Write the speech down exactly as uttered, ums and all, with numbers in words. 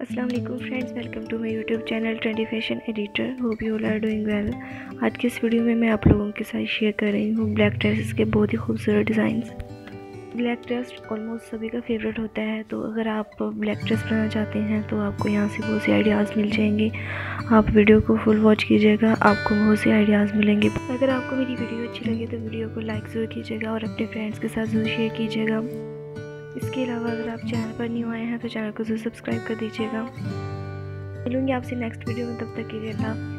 अस्सलाम वालेकुम friends, welcome to my YouTube channel trendy fashion editor. Hope you all are doing well. आज के इस वीडियो में मैं आप लोगों के साथ शेयर कर रही हूँ ब्लैक ड्रेसेस के बहुत ही खूबसूरत डिज़ाइंस। ब्लैक ड्रेस ऑलमोस्ट सभी का फेवरेट होता है, तो अगर आप ब्लैक ड्रेस बनाना चाहते हैं तो आपको यहाँ से बहुत से आइडियाज़ मिल जाएंगे। आप वीडियो को फुल वॉच कीजिएगा, आपको बहुत से आइडियाज़ मिलेंगे। अगर आपको मेरी वीडियो अच्छी लगे तो वीडियो को लाइक ज़रूर कीजिएगा और अपने फ्रेंड्स के साथ ज़रूर शेयर कीजिएगा। इसके अलावा अगर आप चैनल पर न्यू आए हैं तो चैनल को ज़रूर सब्सक्राइब कर दीजिएगा। मिलूंगी आपसे नेक्स्ट वीडियो में, तब तक के लिए अल्लाह।